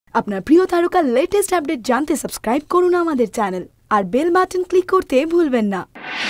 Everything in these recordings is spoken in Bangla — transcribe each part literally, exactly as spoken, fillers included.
আপনার প্রিয় তারকার লেটেস্ট আপডেট জানতে সাবস্ক্রাইব করুন আমাদের চ্যানেল আর বেল বাটন ক্লিক করতে ভুলবেন না।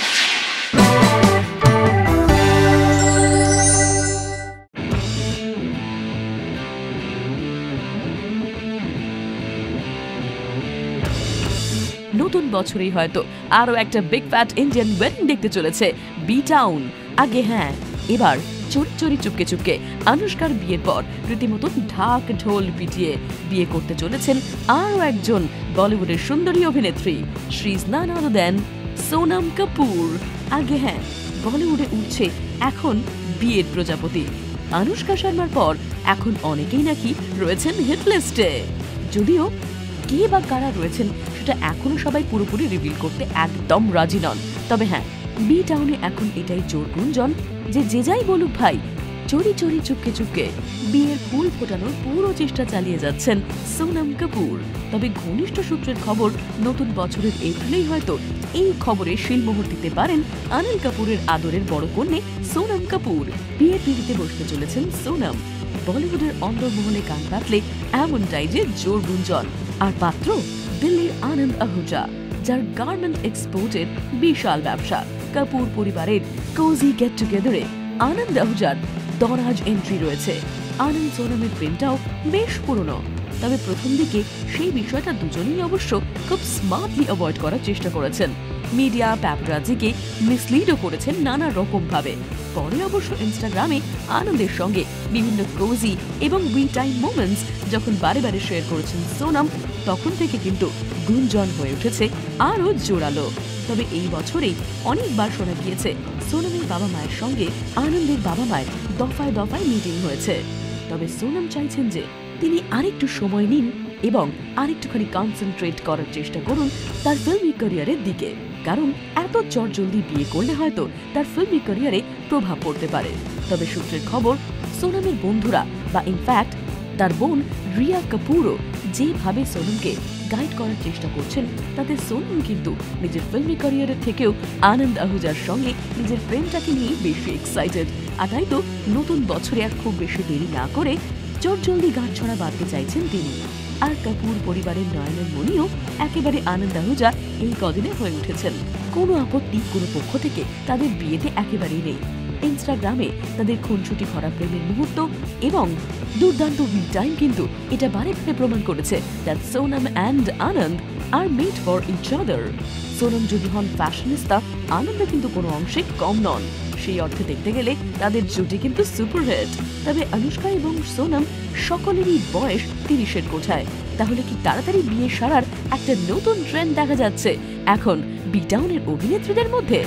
নতুন বছরেই হয়তো আরো একটা বিগ ফ্যাট ইন্ডিয়ান ওয়েডিং দেখতে চলেছে বি টাউন। আগে হ্যাঁ, এবার চোরি চোরি চুপকে চুপকে আনুষ্কার বিয়ের পর রীতিমতো ঢাক ঢোল পিটিয়ে বিয়ে করতে চলেছেন আরো একজন বলিউডের সুন্দরী অভিনেত্রী, she is none other than Sonam Kapoor. আগে হ্যাঁ, বলিউডে উঠছে এখন বিয়ের প্রজাপতি। আনুষ্কা শর্মার পর এখন অনেকেই নাকি রয়েছেন হিট লিস্টে, যদিও কে বা কারা রয়েছেন সেটা এখনো সবাই পুরোপুরি রিভিল করতে একদম রাজি নন। তবে হ্যাঁ, বি টাউনে এখন এটাই জোর গুঞ্জন যে যে যাই বলুক ভাই, চোরি চোরি চুপকে চুপকে বিয়ের ফুল ফোটানোর পুরো চেষ্টা চালিয়ে যাচ্ছেন সোনাম কাপুর। তবে ঘনিষ্ঠ সূত্রের খবর, নতুন বছরের এপ্রিলেই হয়তো এই খবরে শিলমোহর দিতে পারেন অনিল কাপুরের আদরের বড় কন্যে সোনাম কাপুর। বিয়ের পিড়িতে বসতে চলেছেন সোনাম। বলিউডের অন্দরমহলে কান পাতলে এমনটাই যে জোর গুঞ্জন। আর পাত্র দিল্লির আনন্দ আহুজা, যার গার্মেন্ট এক্সপোর্টের বিশাল ব্যবসা। কাপুর পরিবারের কোজি গেট টুগেদারে আনন্দ আহুজার দরাজ এন্ট্রি রয়েছে। আনন্দ সোনামের প্রেমটাও বেশ পুরনো, তবে প্রথম দিকে সেই বিষয়টা দুজনেই অবশ্য খুব স্মার্টলি অ্যাভয়েড করার চেষ্টা করেছেন। মিডিয়া প্যাপারাজিকে মিসলিডও করেছেন নানা রকম ভাবে। পরে অবশ্য ইনস্টাগ্রামে আনন্দের সঙ্গে বিভিন্ন কোজি এবং উই টাইম মোমেন্টস যখন বারে বারে শেয়ার করেছেন সোনাম, তখন থেকে কিন্তু গুঞ্জন হয়ে উঠেছে আরো জোরালো। তবে এই বছরেই অনেকবার শোনা গিয়েছে সোনামের বাবা মায়ের সঙ্গে আনন্দের বাবা মায়ের দফায় দফায় মিটিং হয়েছে। তবে সোনাম চাইছেন যে তিনি আরেকটু সময় নিন এবং আরেকটুখানি কনসেন্ট্রেট করার চেষ্টা করুন তার ফিল্মি ক্যারিয়ারের দিকে, কারণ এত চটজলদি বিয়ে করলে হয়তো তার ফিল্মি ক্যারিয়ারে প্রভাব পড়তে পারে। তবে সূত্রের খবর, সোনামের বন্ধুরা বা ইনফ্যাক্ট তার বোন রিয়া কাপুরও যেভাবে সোনামকে গাইড করার চেষ্টা করছেন, তাতে সোনাম কিন্তু নিজের ফিল্মি ক্যারিয়ারের থেকেও আনন্দ আহুজার সঙ্গে নিজের প্রেমটাকে নিয়ে বেশি এক্সাইটেড। আর তাই তো নতুন বছরে আর খুব বেশি দেরি না করে চটজলদি গান ছড়া বাঁধতে চাইছেন তিনি। আর কাপুর পরিবারের নয়নের মনিও একেবারে আনন্দ আহুজা এই কদিনে হয়ে উঠেছেন। কোনো আপত্তি কোনো পক্ষ থেকে তাদের বিয়েতে একেবারেই নেই। ইনস্টাগ্রামে তাদের খুনসুটি ভরা প্রেমের মুহূর্ত এবং দুর্দান্ত উই টাইম কিন্তু এটা বারে বারে প্রমাণ করেছে that Sonam and Anand are made for each other. Sonam যদি হন ফ্যাশনিস্তা, আনন্দ কিন্তু কোনো অংশে কম নন। সেই অর্থে দেখতে গেলে তাদের জুটি কিন্তু সুপারহিট। তবে অনুষ্কা এবং সোনাম সকলেরই বয়স তিরিশের কোঠায়। তাহলে কি তাড়াতাড়ি বিয়ে সারার একটা নতুন ট্রেন্ড দেখা যাচ্ছে এখন বি টাউনের অভিনেত্রীদের মধ্যে?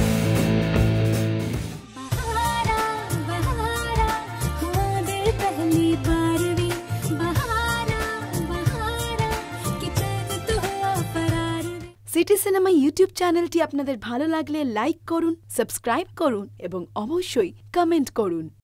সিটি সিনেমা ইউটিউব চ্যানেলটি আপনাদের ভালো লাগলে লাইক করুন, সাবস্ক্রাইব করুন এবং অবশ্যই কমেন্ট করুন।